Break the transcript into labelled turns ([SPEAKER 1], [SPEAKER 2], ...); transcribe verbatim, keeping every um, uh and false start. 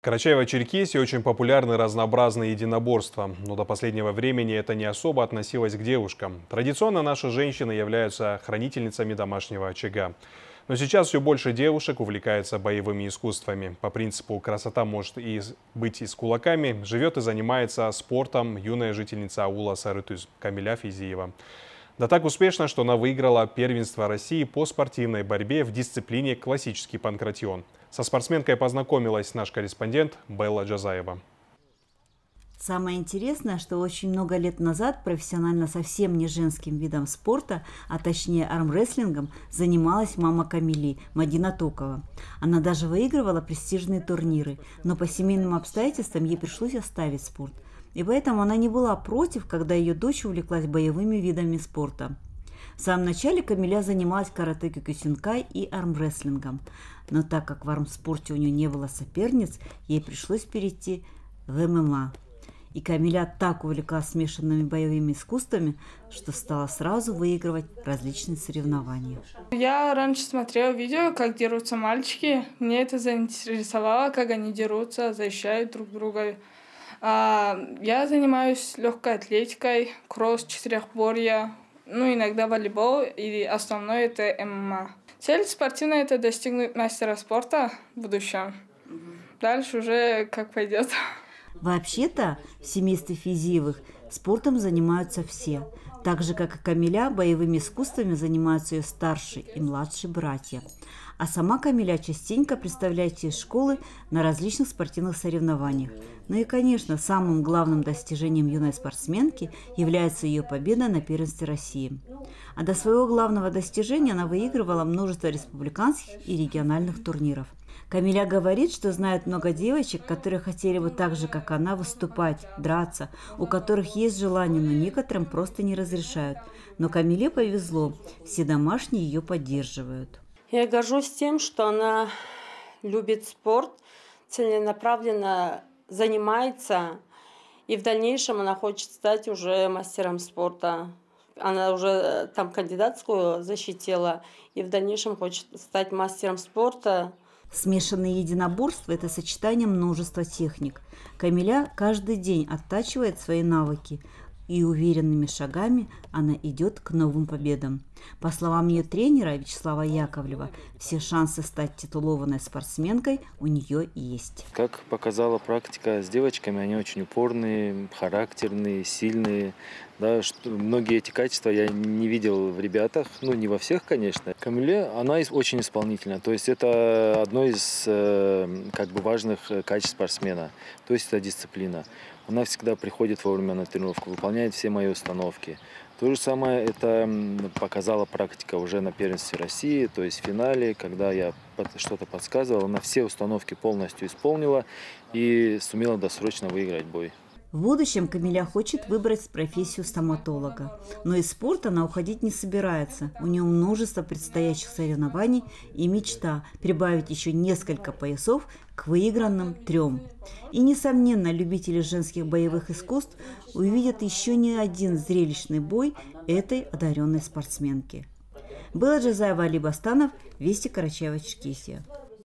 [SPEAKER 1] Карачаево-Черкесии очень популярны разнообразные единоборства, но до последнего времени это не особо относилось к девушкам. Традиционно наши женщины являются хранительницами домашнего очага. Но сейчас все больше девушек увлекается боевыми искусствами. По принципу «красота может и быть и с кулаками» живет и занимается спортом юная жительница аула Сарытуз Камиля Физиева. Да так успешно, что она выиграла первенство России по спортивной борьбе в дисциплине классический панкратион. Со спортсменкой познакомилась наш корреспондент Белла Джазаева.
[SPEAKER 2] Самое интересное, что очень много лет назад профессионально совсем не женским видом спорта, а точнее армрестлингом, занималась мама Камили, Мадина Токова. Она даже выигрывала престижные турниры, но по семейным обстоятельствам ей пришлось оставить спорт. И поэтому она не была против, когда ее дочь увлеклась боевыми видами спорта. В самом начале Камиля занималась каратэ-кёкюсинкай и армрестлингом. Но так как в армспорте у нее не было соперниц, ей пришлось перейти в эм эм а. И Камиля так увлеклась смешанными боевыми искусствами, что стала сразу выигрывать различные соревнования.
[SPEAKER 3] Я раньше смотрела видео, как дерутся мальчики. Мне это заинтересовало, как они дерутся, защищают друг друга. Я занимаюсь легкой атлетикой, кросс, четырехборье, ну иногда волейбол, и основное это эм эм а. Цель спортивная – это достигнуть мастера спорта в будущем. Дальше уже как пойдет.
[SPEAKER 2] Вообще-то в семействе Физиевых спортом занимаются все. Так же, как и Камиля, боевыми искусствами занимаются ее старшие и младшие братья. А сама Камиля частенько представляет из школы на различных спортивных соревнованиях. Ну и, конечно, самым главным достижением юной спортсменки является ее победа на первенстве России. А до своего главного достижения она выигрывала множество республиканских и региональных турниров. Камиля говорит, что знает много девочек, которые хотели бы так же, как она, выступать, драться, у которых есть желание, но некоторым просто не разрешают. Но Камиле повезло, все домашние ее поддерживают.
[SPEAKER 4] Я горжусь тем, что она любит спорт, целенаправленно занимается, и в дальнейшем она хочет стать уже мастером спорта. Она уже там кандидатскую защитила, и в дальнейшем хочет стать мастером спорта.
[SPEAKER 2] Смешанные единоборства – это сочетание множества техник. Камиля каждый день оттачивает свои навыки, и уверенными шагами она идет к новым победам. По словам ее тренера Вячеслава Яковлева, все шансы стать титулованной спортсменкой у нее есть.
[SPEAKER 5] Как показала практика с девочками, они очень упорные, характерные, сильные. Да, что, многие эти качества я не видел в ребятах, ну не во всех, конечно. Камиле, она очень исполнительна, то есть это одно из э, как бы важных качеств спортсмена, то есть это дисциплина. Она всегда приходит вовремя на тренировку, выполняет все мои установки. То же самое это показала практика уже на первенстве России, то есть в финале, когда я что-то подсказывал, она все установки полностью исполнила и сумела досрочно выиграть бой.
[SPEAKER 2] В будущем Камиля хочет выбрать профессию стоматолога, но из спорта она уходить не собирается. У нее множество предстоящих соревнований и мечта прибавить еще несколько поясов к выигранным трем. И, несомненно, любители женских боевых искусств увидят еще не один зрелищный бой этой одаренной спортсменки. Белла Джазаева, Али Бастанов, Вести, Карачаево-Черкесия.